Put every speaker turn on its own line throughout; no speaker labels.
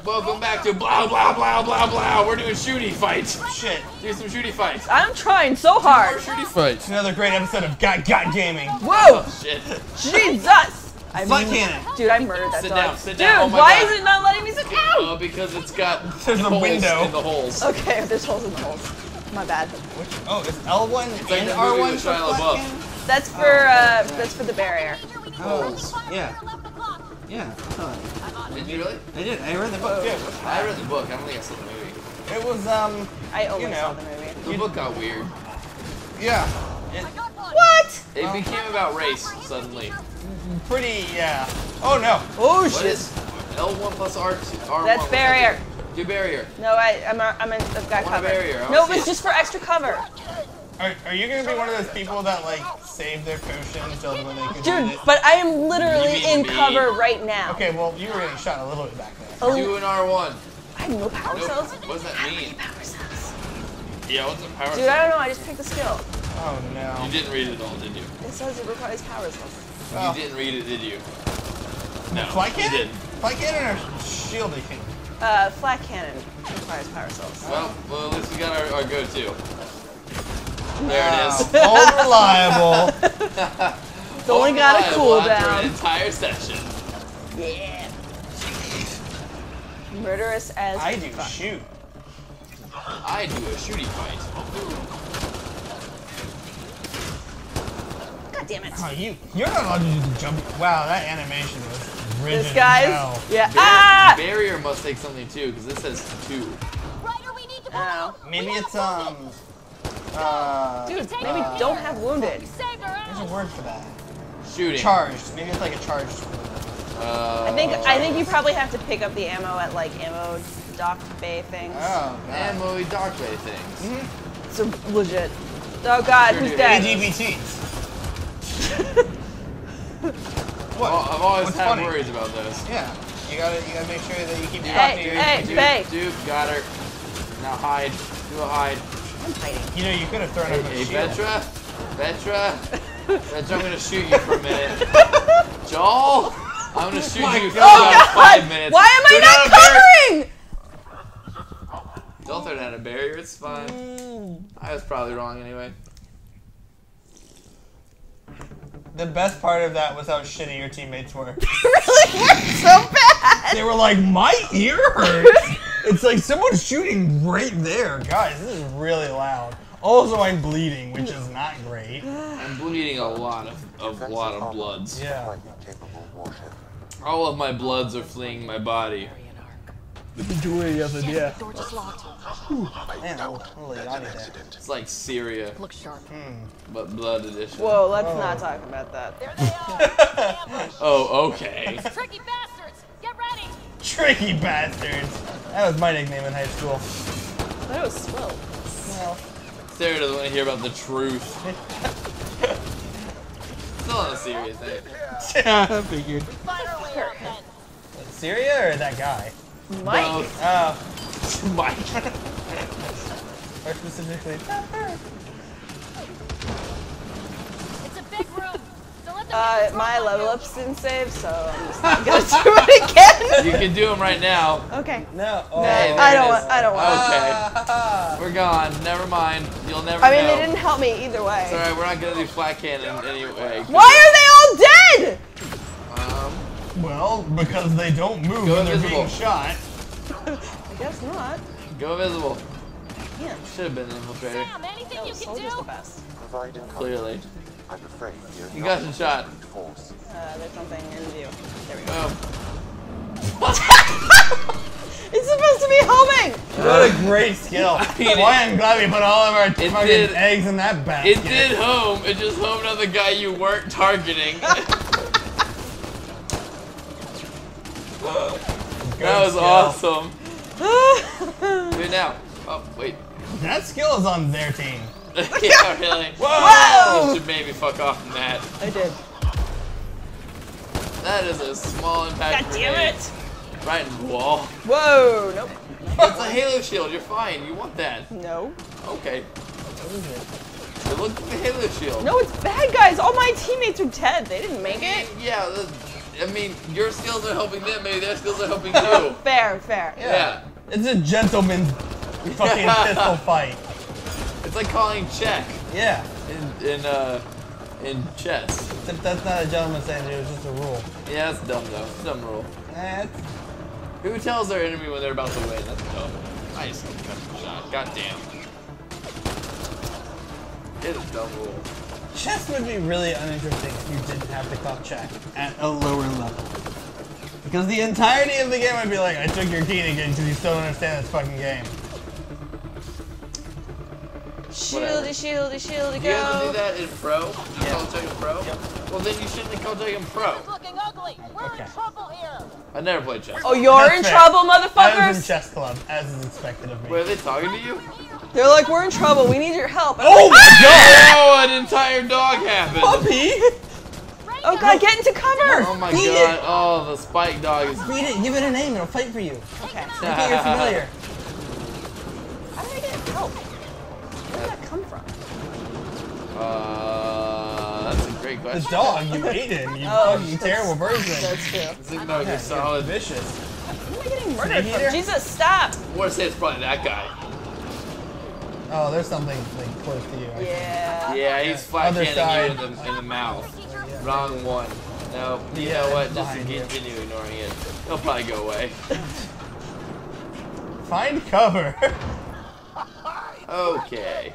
Welcome back to blah blah blah blah blah. We're doing shooty fights.
Shit.
Do some shooty fights.
I'm trying so hard.
More shooty fights.
Another great episode of RotGut Gaming.
Whoa!
Oh shit.
Jesus!
Flight cannon.
Dude, I murdered that
Sit
dog.
down, sit down.
Dude,
Oh my
why
God.
is it not letting me sit down?
Oh, because it's got
There's a
holes
window.
in the holes.
Okay, there's holes in the holes. My bad.
Oh, it's L1
like
and
that
R1
movie with
for
Shia
flight
LaBeouf.
cannon?
That's for the barrier.
Oh, yeah. Yeah, I saw it.
Did you really?
I did. I read the book too.
I read the book. I don't think I saw the movie.
It was
I only
you know,
saw the movie.
The book got weird.
yeah.
What?
It became about race suddenly.
Pretty, yeah. Oh no.
Oh
What
shit.
is L1 plus R1?
That's barrier.
Do barrier.
No, I've got
Want a
cover.
barrier. I
No,
wanna
it's
see
just for extra cover.
Are you gonna be one of those people that like save their potions until when they can
Dude,
use it?
but I am literally
You mean
in
me?
cover right now.
Okay, well you were getting shot a little bit back there.
Oh,
Do an R1.
I have no power
Nope.
cells.
What does that
How
mean?
many power cells?
Yeah, what's a power
Dude, I don't know. I just picked the skill.
Oh no.
You didn't read it all, did you?
It says it requires power cells.
Oh.
You didn't read it, did you? No,
Flight
you
cannon?
didn't.
Flight cannon or shielding cannon?
Flat cannon requires power cells.
Well, at least we got our go-to. There it is.
Old reliable.
It's only got a
Unreliable after
cooldown.
an entire session.
Yeah. Murderous as
I do
fuck.
shoot.
I do a shooty fight.
God damn it.
Oh, you're not allowed to do the jump. Wow, that animation was rigid.
This guy's.
as hell.
Yeah. Ah!
Barrier must take something too, because this says 2.
Oh.
Maybe it's
Dude, maybe don't have wounded.
there's a word for that.
Shooting.
Charged. Maybe it's like a charged.
I think you probably have to pick up the ammo at like ammo dock bay things.
Oh, God.
Ammo dark way things.
So legit. Oh god,
Sure
who's
do.
dead?
AGBTs. What?
Well, I've always
What's
had
funny?
worries about this.
Yeah. You gotta make sure that you keep
Dude,
talking to
Hey,
your
Faye.
Dude, got her. Now hide. Do a hide.
I'm hiding.
You know, you could have thrown up a
Hey,
shield.
Vetra. Vetra, I'm gonna shoot you for a minute. Joel, I'm gonna shoot you for
Oh
about
god!
5 minutes.
Why am I
Throw
not
down a barrier.
covering?
Don't throw down a barrier, it's fine. I was probably wrong anyway.
The best part of that was how shitty your teammates were.
Really? We're so bad!
They were like, my ear hurts. It's like someone's shooting right there. Guys, this is really loud. Also, I'm bleeding, which is not great.
I'm bleeding a lot of bloods.
Yeah.
All of my bloods are fleeing my body.
The majority of it, yeah.
Door just locked.
Man, holy God, that.
It's like Syria,
Look sharp.
but blood edition.
Whoa, let's not talk about that.
There they are.
Oh, okay.
Tricky bastards. Get ready.
Tricky bastards. That was my nickname in high school.
I thought it was Swill.
Well,
Sarah doesn't want to hear about the truth. Still on a serious note.
I figured.
Finally open.
Syria or that guy?
Mike.
Both.
Oh,
Mike.
or specifically.
It's a big room. Don't let them
My level ups didn't save, so I'm just not gonna do it again.
You can do them right now.
Okay.
No. Oh.
Hey, there
I
it
don't
is.
want. I don't want.
Okay. We're gone. Never mind. You'll never
I mean,
know.
they didn't help me either way.
It's alright, we're not gonna do flat cannon anyway.
Why are they all dead?
Well, because they don't move
Go
when they're
invisible.
being shot.
I guess not.
Go invisible.
Yeah.
Should have been an infiltrator.
Sam, anything
No,
you can
soldier's the
do?
best.
Clearly.
I'm afraid you're
You got some shot.
force.
There's something in view. There we go.
Boom.
It's supposed to be homing.
What a great skill.
mean,
Why I'm glad we put all of our fucking
did-
eggs in that basket.
It did home. It just homed on the guy you weren't targeting. That was awesome. Do it now. Oh, wait.
That skill is on their team.
Yeah, really.
Whoa!
You should maybe fuck off from that.
I did.
That is a small impact.
God damn
grenade.
it.
Right in the wall.
Whoa. Nope.
It's a Halo shield. You're fine. You want that.
No.
Okay.
What is it?
It looks like a Halo shield.
No, it's bad guys. All my teammates are dead. They didn't make it.
Yeah, I mean, your skills are helping them. Maybe their skills are helping you.
Fair, fair.
Yeah.
It's a gentleman's fucking pistol fight.
It's like calling check
Yeah.
in chess.
Except that's not a gentleman saying it was just a rule.
Yeah, that's dumb though. It's a dumb rule. Who tells their enemy when they're about to win? That's dumb. Nice concussion shot. God damn. It's a dumb rule.
Chess would be really uninteresting if you didn't have to call check at a lower level. Because the entirety of the game would be like, I took your king again because you still don't understand this fucking game.
Shieldy, shieldy, shieldy,
You have to do
go.
that in pro?
Yeah.
Call check in pro?
Yep.
Well, then you shouldn't have called check in pro.
It's looking ugly. We're
Okay.
in trouble here.
I never played chess.
Oh, you're
That's
in
fair.
trouble,
I was in
motherfuckers.
chess club, as is expected of me.
Wait, are they talking to you?
They're like, we're in trouble. We need your help. And I'm
Oh
like,
my god!
Oh, an entire dog happened.
Puppy!
oh god, get into cover.
Oh my
Feed
god.
it.
Oh, the spike dog is.
Read it, give it a name, it'll fight for you.
Okay.
Make it you're familiar.
How did I get help? Where did that come from?
That's a great
The
question.
dog, you ate him, you
Oh,
fucking terrible person.
That's true.
This is no, you're solid.
Vicious.
Who am I getting murdered
Snake
from?
eater?
Jesus, stop.
I want to say it's probably that guy.
Oh, there's something like close to you. I think.
Yeah.
Yeah, he's flat
Other
canning
side.
you in the mouth. Wrong one. No, you
Yeah,
know what? Just
behind you.
continue ignoring it. He'll probably go away.
Find cover.
Okay.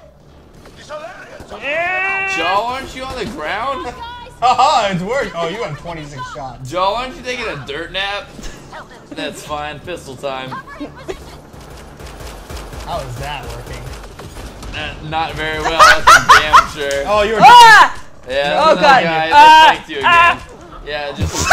Joel, aren't you on the ground?
Haha, it's worked. Oh, you have 26 shots.
Joel, aren't you taking a dirt nap? That's fine. Pistol time.
How is that working?
Not very well. That's damn sure.
Oh, you were.
Ah!
Yeah,
Oh,
that's
God.
the guy
Ah!
that spiked you again.
Ah!
Yeah, just.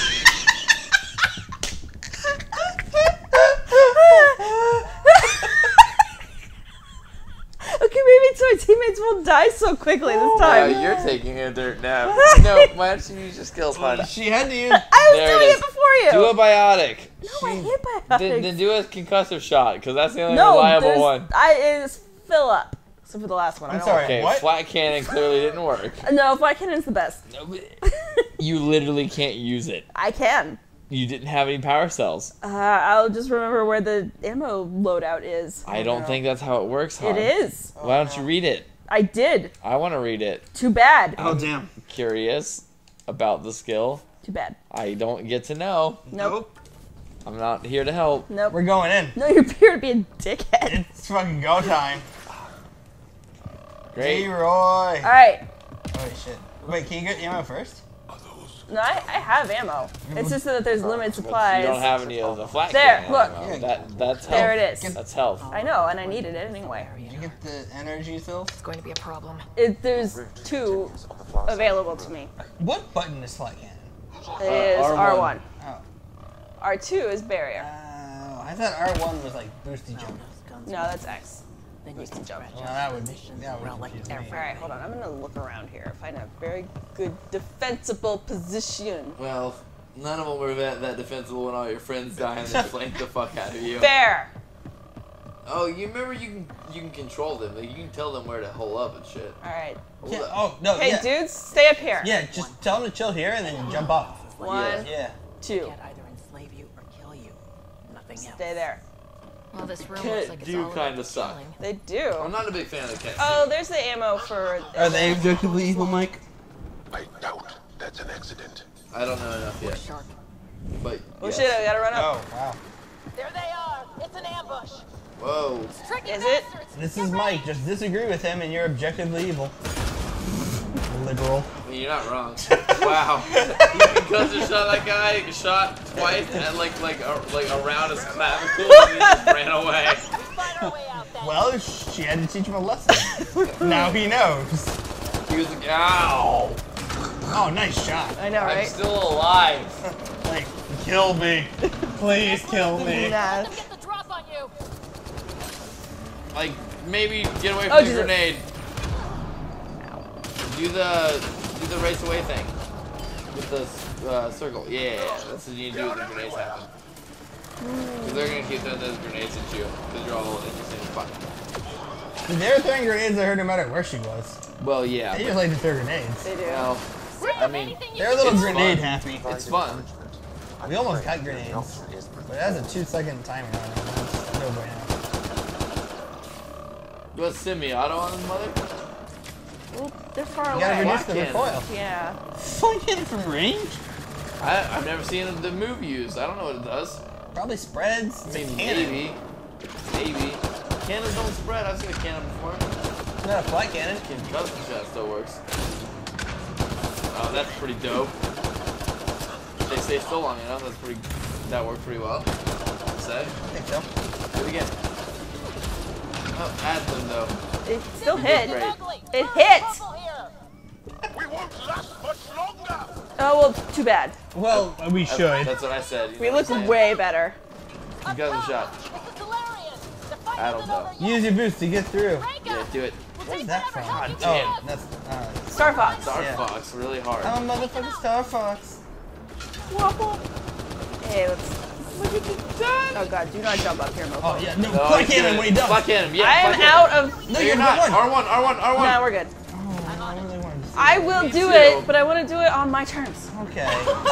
Okay, maybe my teammates won't die so quickly this time.
You're taking a dirt nap. No, why don't you use your skills, hon?
She had to use.
I was
There
doing
it
it
is.
before you.
Do a biotic.
No, I hit biotics.
Then do a concussive shot, because that's the only
no,
reliable
there's-
one.
it is fill up. So for the last one, I
I'm
don't
sorry.
Okay,
What?
flat cannon clearly didn't work.
No, flat cannon's the best.
You literally can't use it.
I can.
You didn't have any power cells.
I'll just remember where the ammo loadout is.
I don't think that's how it works, hon.
It is.
Why don't you read it?
I did.
I want to read it.
Too bad.
Oh damn.
Curious about the skill.
Too bad.
I don't get to know.
Nope.
I'm not here to help.
Nope.
We're going in.
No, you're here to be a dickhead.
It's fucking go time.
Great.
Leroy.
Alright.
Oh shit. Wait, can you get ammo first?
No, I have ammo. It's just that there's limited
But
supplies.
you don't have any of the flat
There,
cannon
look.
ammo. That's health.
There it is.
That's health.
I know, and I needed it anyway.
Did you get the energy cells?
It's going to be a problem.
There's 2 available to me.
What button is flat cannon?
It is
R1.
R1.
Oh.
R2 is barrier.
I thought R1 was like boosty jump.
No, that's X. Boosted jump.
Well, that would confuse me.
Alright, hold on. I'm gonna look around here. Find a very good defensible position.
Well, none of them were that defensible when all your friends die and they flanked the fuck out of you.
Fair!
Oh, you remember you can control them. Like, you can tell them where to hole up and shit.
Alright.
Yeah, oh no.
Hey,
yeah.
dudes, stay up here.
Yeah, just tell them to chill here and then jump off.
1,
Yeah.
2.
Can't either enslave you or kill you. Nothing else.
Stay there.
Well, this room
Kids
looks like it's
do
all
kinda
about
suck.
killing.
They do.
I'm not a big fan of the cat.
Oh, there's the ammo for.
Are they objectively evil, Mike?
I doubt that's an accident.
I don't know enough yet.
Sharp.
But
Oh
yes.
shit, I gotta run up.
Oh wow.
There they are. It's an ambush.
Whoa.
Tricky
Is it?
bastards.
This is Mike. Just disagree with him and you're objectively evil. Liberal.
I mean, you're not wrong. Wow. You concussion shot that guy, shot twice, and like around his clavicle, and he just ran away.
Find our way out then.
Well, she had to teach him a lesson. Now he knows.
He was like, ow.
Oh, nice shot.
I know,
I'm
right?
still alive.
Like, kill me. Please kill me.
Nah.
Let them get the drop on you.
Like, maybe get away
Oh,
from the
Jesus.
grenade. Do the race away thing. With the circle. Yeah, that's what you need to do when the grenades happen. Because they're going to keep throwing those grenades at you. Because you're all in the same spot.
They were throwing grenades at her no matter where she was.
Well, yeah.
They just like to throw grenades.
They do.
Well, I mean,
They're a little
It's
grenade
fun.
happy.
it's fun.
We almost got grenades. But it has a 2-second timer on it. That's no bueno.
You want semi-auto on this mother?
Oop, they're far
You gotta
away.
reduce the
Cannon.
recoil.
Yeah.
Fucking from range?
I've never seen the move used. I don't know what it does.
Probably spreads.
I
It's a
mean,
cannon.
maybe. Cannons don't spread. I've seen a cannon before.
It's not a flight cannon.
Custom shot still works. Oh, that's pretty dope. If they stay still long enough, that worked pretty well. I'd say.
I think so.
Do it again. Oh, add them though.
It still hit.
Great.
It hit!
We won't last much longer.
Oh, well, too bad.
Well, we should.
That's what I said. You
We
know
looked
what I'm saying?
way better.
Custom shot.
This is hilarious. The fight
I don't
isn't
know.
over yet.
Use your boost to get through.
Yeah, do it.
Where's that from?
God
Oh,
damn.
that's
Star Fox.
Star
Yeah.
Fox, really hard.
I'm a motherfucking Star Fox.
Hey, let's. Look at the done. Oh god, do not jump up here, Mofo.
Oh yeah, no,
No,
flight
he's
cannon,
good.
wait, dumb.
Flight cannon, yeah.
I am
flight
out
cannon.
of.
No, you're not.
good one.
R1.
No, we're good.
Oh, I really wanted to see
I
that.
will
Me
do
too.
it, but I want to do it on my terms.
Okay.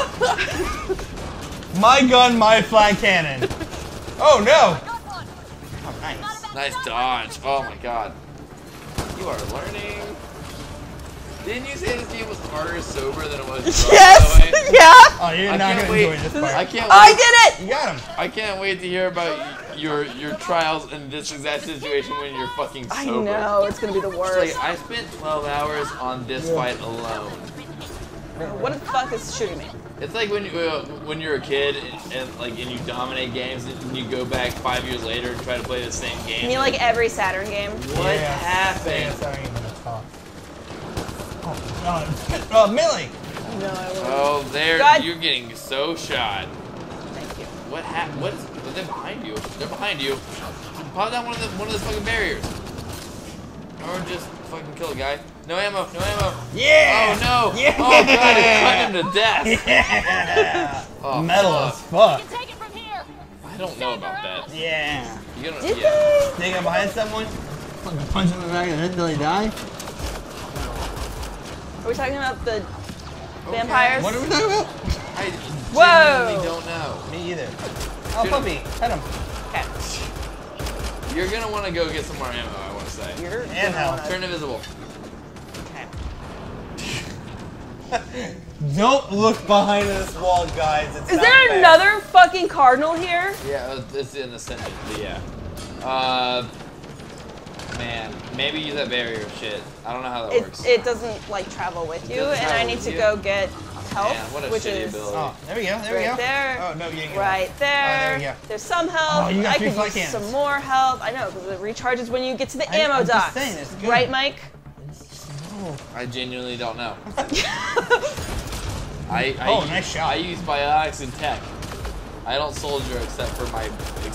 My gun, my flag cannon. Oh no! Oh, nice.
Nice dodge. Oh my god. You are learning. Didn't you say this game was harder sober than it was drunk,
Yes!
by the way?
Yeah!
Oh, you're
I
not
can't
gonna
wait.
enjoy this part.
I can't
I
wait.
did it!
You got him.
I can't wait to hear about your trials in this exact situation when you're fucking sober.
I know, it's gonna be the
It's
worst.
like, I spent 12 hours on this fight alone.
What the fuck is shooting me?
It's like when you're a kid and you dominate games and you go back 5 years later and try to play the same game.
You mean like every Saturn game?
What happened?
Yeah, sorry, I'm gonna talk. Oh, Millie!
No, I won't.
Oh, there
God.
you're getting so shot.
Thank you.
What happened? What is? They're behind you. They're behind you. Pop down one of those fucking barriers. Or just fucking kill a guy. No ammo. No ammo.
Yeah!
Oh no!
Yeah!
Oh god! It cut him to death.
Yeah!
Oh,
Metal
fuck.
as fuck.
You can take it from here.
I don't know about that.
Yeah.
You gonna?
Did
Yeah.
Sneak up behind someone, fucking punch him in the back of the head until he die.
Are we talking about the vampires?
What are we talking about?
I
Whoa.
genuinely don't know.
Me either. Oh,
Shoot
puppy, pet him.
Okay.
You're gonna want to go get some more ammo. I want to say.
You're
And
gonna
health.
wanna-
Turn invisible.
Okay.
Don't look behind this wall, guys. It's
Is
not
there
fair.
another fucking cardinal here?
Yeah, it's in the center. But yeah. Man, maybe use that barrier shit. I don't know how that works.
It doesn't like travel with you,
doesn't
and I
travel
need
with
to
you?
go get help,
Man, what a
which
shitty
is
ability.
Oh, there we go. There we
right
go.
there,
Oh no, you didn't get
right
it.
there.
Oh, there we go.
There's some help.
Oh, you got
I
three
could
flight
use
cannons.
some more help. I know because it recharges when you get to the
I'm
ammo
just
docks.
saying, it's good.
Right, Mike?
I genuinely don't know.
Oh, nice shot.
I use biotics and tech. I don't soldier except for my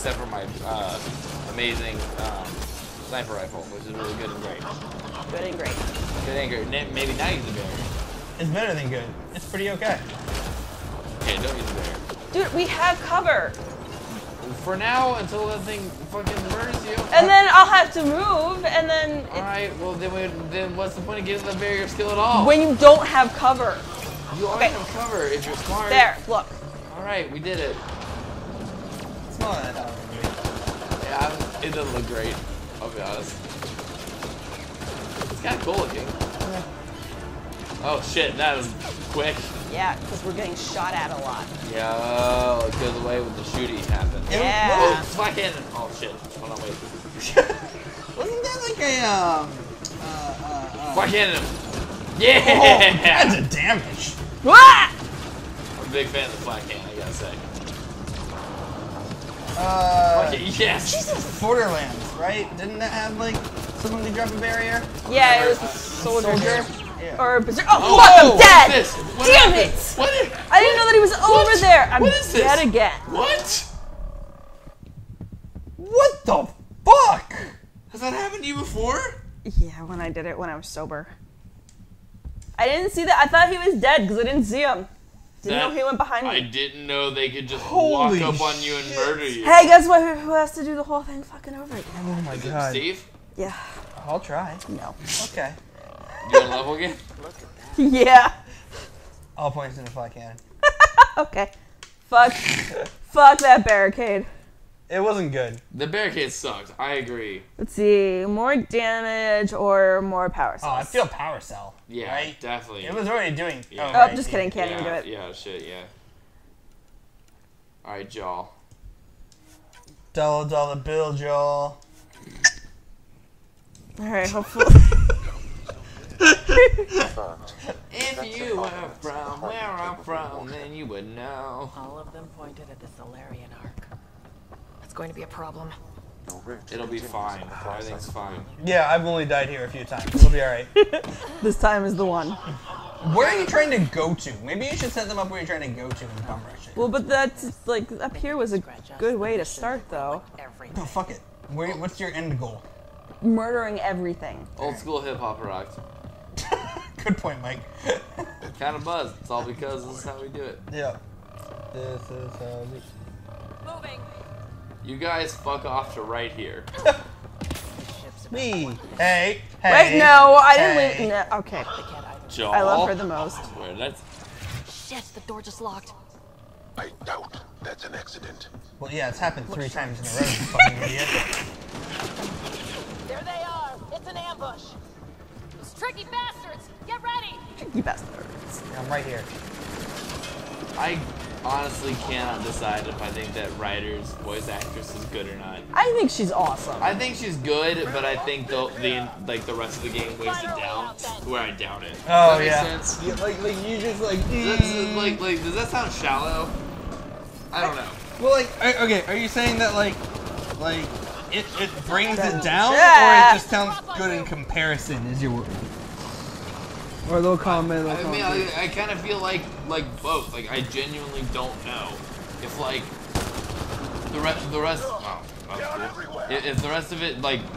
amazing sniper rifle, which is really good and great.
Good and great.
Good and great. Maybe not use the barrier.
It's better than good. It's pretty okay.
Okay, don't use the barrier.
Dude, we have cover.
For now, until that thing fucking murders you.
And then I'll have to move, and then
All right. Well, then what's the point of getting the barrier skill at all?
when you don't have cover.
you always have cover if you're smart.
There, look.
All right, we did it.
It's not that hard.
Yeah, it doesn't look great. I'll be honest. It's kind of cool looking. Oh shit, that was quick.
Yeah, because we're getting shot at a lot.
Yo, it goes away with the shooting happen.
Yeah.
Oh, fly cannon. Oh shit. Hold on, wait.
Wasn't that like a
Fly cannon. Yeah.
Oh, that's a damage.
Ah!
I'm a big fan of the fly cannon, I gotta say. Okay, yes.
Borderlands, right? Didn't that have like someone could drop a barrier?
Yeah, it was the soldier.
Yeah.
Or berserker. Oh,
Whoa,
fuck, I'm
what's
dead!
this? What
Damn
happened?
it!
What is,
I didn't know that he was over there. I'm
What is this?
dead again.
what?
What the fuck?
Has that happened to you before?
Yeah, when I did it when I was sober. I didn't see that. I thought he was dead because I didn't see him. Didn't know he went behind me.
I didn't know they could just
Holy
walk up on you and
shit.
murder you.
Hey, guess what? Who has to do the whole thing fucking over again?
Oh my
Is it
god.
Steve?
Yeah.
I'll try.
No.
Okay.
You on level again?
Yeah.
All points in the flat cannon.
Okay. Fuck that barricade.
It wasn't good.
The barricade sucked. I agree.
Let's see. More damage or more power
Oh, I
cells?
feel power cell.
Yeah,
right?
definitely.
It was already doing.
Yeah.
Oh,
right.
just kidding. Can't even do it.
Yeah, shit, yeah. Alright, Jaw.
Dollar bill, Joel.
Alright, hopefully.
If you were from where I'm from, then you would know.
All of them pointed at the Solarian arc. That's going to be a problem.
It'll be fine. Everything's fine.
Yeah, I've only died here a few times. It'll be alright.
This time is the one.
Where are you trying to go to? Maybe you should set them up where you're trying to go to and come rushing.
Well, but that's, like, up here was a good way to start, though.
No, fuck it. What's your end goal?
Murdering everything.
Old school hip hop rocked.
Good point, Mike.
Kind of buzzed. It's all because this is how we do it.
Yeah. This is how we...
Moving.
You guys fuck off to right here.
Me. Hey.
Wait, no, I didn't
hey.
leave. No, okay.
Jaw.
I love her the most.
Where that's
Shit, the door just locked.
I doubt that's an accident.
Well, yeah, it's happened 3 times in a row, you fucking idiot.
There they are. It's an ambush.
Those tricky bastards. Get ready.
You bastards.
I'm right here.
I honestly cannot decide if I think that Ryder's voice actress is good or not.
I think she's awesome.
I think she's good, but I think the rest of the game weighs it down to where I doubt it.
Oh,
Does that make
yeah.
sense?
Yeah, like you just like...
Does that sound shallow? I don't know.
Well, like, okay, are you saying that like it brings it down,
Yeah.
or it just sounds good in comparison? Is your word? Or a little comment.
I mean, I kind of feel like both. Like, I genuinely don't know if like the rest. Oh, that's cool. If the rest of it, like,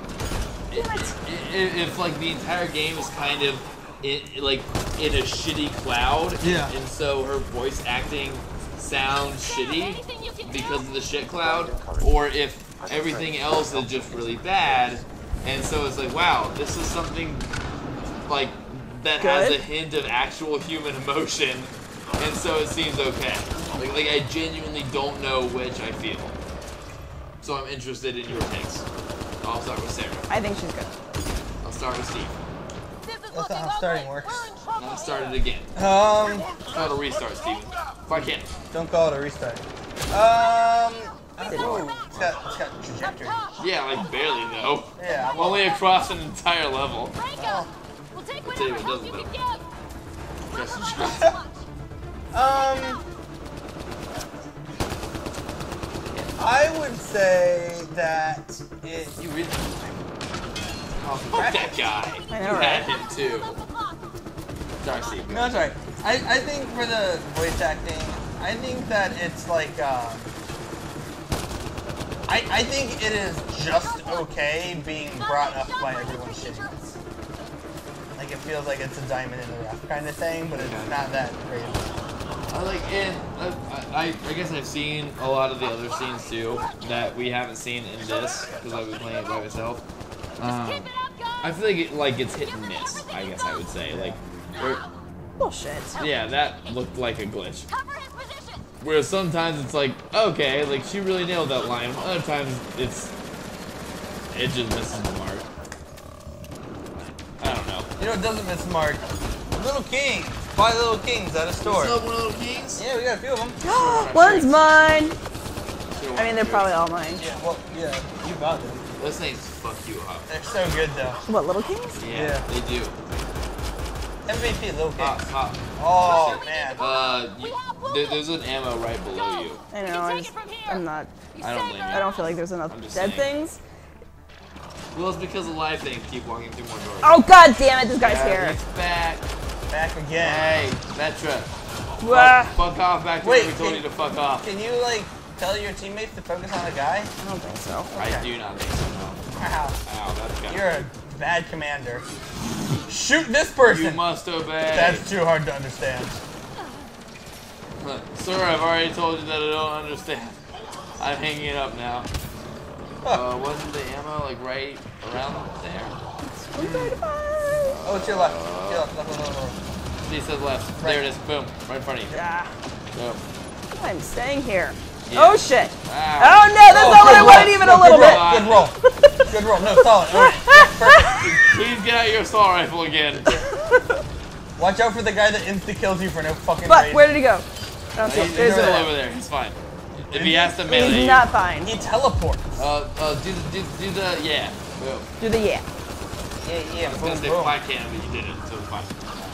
if like the entire game is kind of in a shitty cloud,
Yeah.
and so her voice acting sounds shitty because of the shit cloud, or if everything else is just really bad, and so it's like, wow, this is something like that has a hint of actual human emotion, and so it seems okay. Like I genuinely don't know which I feel. So I'm interested in your takes. I'll start with Sarah.
I think she's good.
I'll start with Steve.
This is
That's
looking
not how starting
ugly.
works.
We're in trouble.
I'll start it again.
Don't
Call it a restart, Steven. If I can.
call it a restart. I don't know. It's got trajectory.
Yeah, like barely though.
Yeah.
I'm only across an entire level.
Franco, we'll take
I'll tell you
whatever
what
help you
doesn't
can give.
Press and shot.
I would say that it.
You really? Oh, fuck that guy.
I know,
You
right?
had him too. Sorry, Steve.
No, it's alright. I think for the voice acting, I think that it's like, I think it is just okay being brought up by everyone's shittiness. Like, it feels like it's a diamond in the rough kind of thing, but it's not that great.
I guess I've seen a lot of the other scenes too that we haven't seen in this because I've been playing it by myself. I feel like it's hit and miss. I guess I would say
Bullshit.
yeah, that looked like a glitch.
Cover his position.
Whereas sometimes it's like okay, like she really nailed that line. Other times it just misses the mark. I don't know.
You know, it doesn't miss the mark. Little King. Buy Little Kings at a store.
Still have one of Little Kings?
Yeah, we got a few of them.
One's mine. I mean, they're probably all mine.
Yeah, well, yeah, you got them.
Those things fuck you up.
They're so good, though.
What, Little Kings?
Yeah,
Yeah.
they do.
MVP, Little
Pop,
King.
pop.
Oh, man.
There's an ammo right below you.
I know, I'm not.
I don't blame you.
I don't feel like there's enough
I'm just
dead
saying.
things.
Well, it's because of live things. Keep walking through more doors.
Oh, god damn it, this guy's
Yeah,
here.
It's back.
Back again.
Hey, Metra.
Wah.
Fuck off back to
Wait,
where we told you to fuck off.
Can you, like, tell your teammates to focus on a guy?
I don't think so.
I do not think so, no.
Wow.
Ow, that's got
You're a bad commander. Shoot this person!
You must obey.
That's too hard to understand.
Sir, I've already told you that I don't understand. I'm hanging it up now. Wasn't the ammo, like, right around there?
Oh, it's your left. It's your left.
Stay to the left.
Right.
There it is. Boom. Right in front of you.
Yeah.
Boom.
I'm staying here.
Yeah.
Oh shit.
Wow.
Oh no, that's not what I wanted even a little bit.
Good roll. Good roll. No, solid. All right. Yeah, perfect.
Please get out your assault rifle again.
Watch out for the guy that insta kills you for no fucking
Fuck,
reason.
where did he go? I don't see him.
He's
There's
still
a-
over there. He's fine. If he has to melee,
He's not fine.
He teleports.
do the yeah. Boom.
Do the yeah.
Yeah.
I was gonna say flat cannon, but you did it, so it's fine.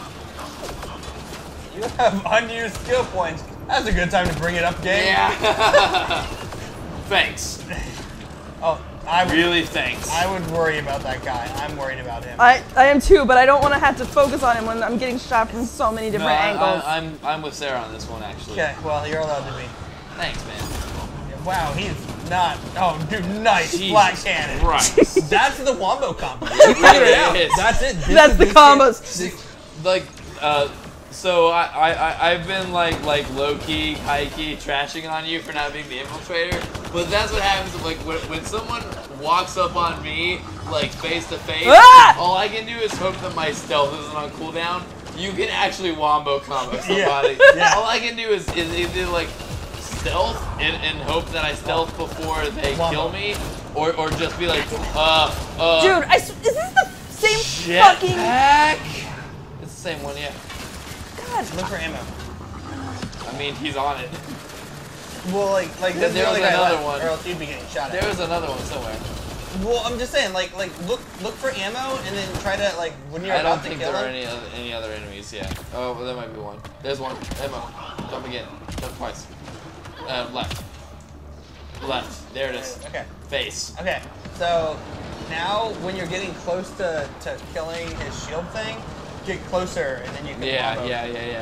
You have unused skill points. That's a good time to bring it up, game.
Yeah. Thanks.
Oh,
Really, thanks.
I would worry about that guy. I'm worried about him.
I am too, but I don't want to have to focus on him when I'm getting shot from so many different angles.
I'm with Sarah on this one actually.
Okay, well, you're allowed to be.
Thanks, man.
Wow, he's not. Oh, dude, nice
Jesus
flat cannon.
Christ.
That's the wombo combo. You figured it out.
is.
That's it.
That's the combos.
Like, so I've been like low key, high key trashing on you for not being the infiltrator, but that's what happens. Like when someone walks up on me like face to face, all I can do is hope that my stealth isn't on cooldown. You can actually wombo combo somebody.
Yeah.
All I can do is either like stealth and hope that I stealth before they kill me, or just be like,
Dude, is this the same
shit
fucking?
pack? It's the same one, yeah.
God.
Look for ammo.
I mean, he's on it.
Well, like this is the
There
only
was
guy
another
left,
one.
or else you'd be getting shot at.
There was another one somewhere.
Well, I'm just saying, like look for ammo and then try to like when you're
I don't
about to
think
kill
there are
him.
any other enemies. Yeah. Oh, well, there might be one. There's one. Ammo. Jump again. Jump twice. Left. Left. There it is.
Okay.
Face.
Okay. So now when you're getting close to killing his shield thing, get closer and then you can. combo.
Yeah.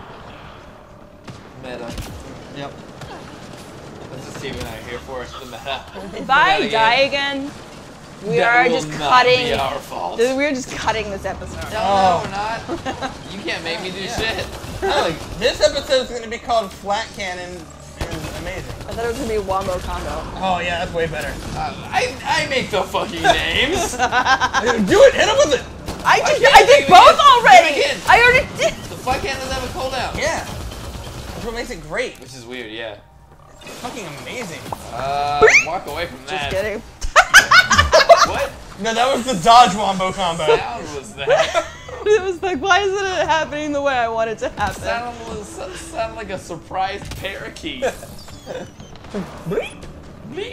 Meta.
Yep.
Let's just see what I'm here for. The meta.
If I die again, we
That
are
will
just
not
cutting.
be our fault.
We're just cutting this episode.
No, we're not. You can't make me do shit.
No, this episode is going to be called Flat Cannon is Amazing.
I thought it was gonna be a wombo combo.
Oh yeah, that's way better.
I make the fucking names.
Do it. Hit him with it.
I
can't
did
do it
both
again.
already.
Do it again.
I already did.
The flat cannon doesn't have a cooldown.
Yeah. That's what makes it great.
Which is weird, yeah.
It's fucking amazing.
Walk away from that.
Just kidding.
What
No, that was the dodge wombo combo.
sound was that?
It was like, why isn't it happening the way I want it to happen?
Sounded like a surprised parakeet. Bleep.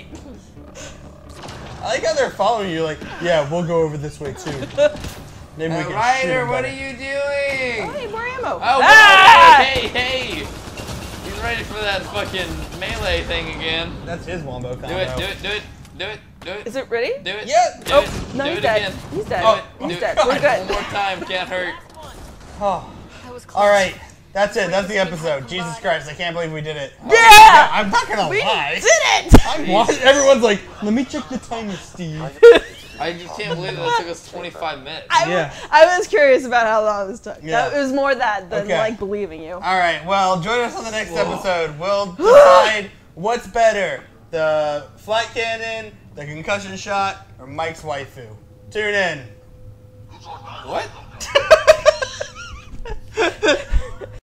I like how they're following you. Like, yeah, we'll go over this way too. Maybe we can shoot
Ryder,
him
what
better.
are you doing?
Oh, hey, more ammo.
Oh,
Ah!
hey! He's ready for that fucking melee thing again.
That's his wombo combo.
Do it.
Is it ready?
Do it.
Yeah.
Do
Oh,
it.
no,
Do
he's
it
dead.
again.
He's dead.
Oh,
He's
do
dead.
it.
We're
One
good.
more time, can't hurt.
Oh.
That was close.
All right. That's it. That's the episode. Jesus Christ, I can't believe we did it.
Yeah!
I'm not gonna
We
lie.
did it!
I'm watching. Everyone's like, let me check the timer, Steve.
I just can't believe that it took us 25 minutes.
I was curious about how long this took.
Yeah.
It was more that than
Okay.
like believing you.
All right. Well, join us on the next episode. We'll decide what's better: the flat cannon, the concussion shot, or Mike's waifu. Tune in.
What?